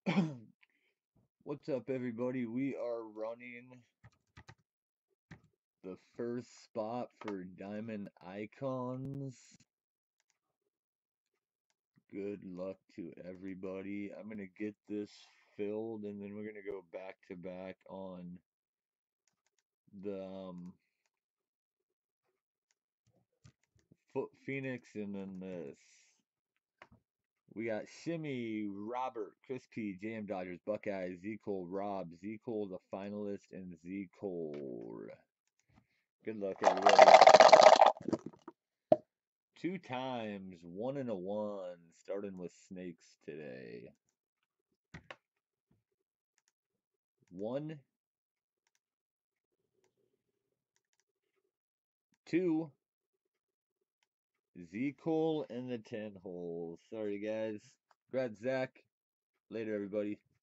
What's up, everybody? We are running the first spot for Diamond Icons. Good luck to everybody. I'm going to get this filled, and then we're going to go back to back on the Phoenix, and then this. We got Shimmy, Robert, Chris P, JM Dodgers, Buckeyes, Z Cole, Rob, Z Cole, the finalist, and Z Cole. Good luck, everybody. 2 times, 1 and a 1, starting with snakes today. 1, 2, Z Cole, and the 10 hole. Sorry, guys. Congrats, Zach. Later, everybody.